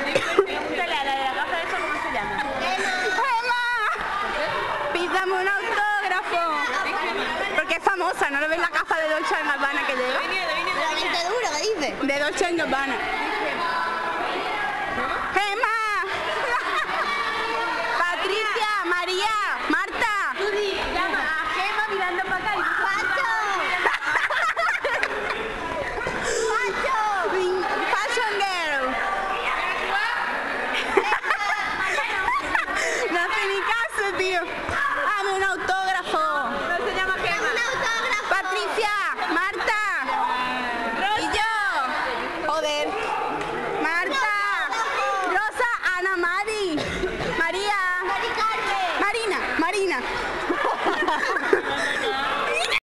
Pregúntale a la de la gafa esa cómo se llama. ¡Emma! Pídame un autógrafo. Porque es famosa, ¿no le ves la gafa de Dolce & Gabbana que lleva? La dentadura, ¿qué dice? De Dolce & Gabbana.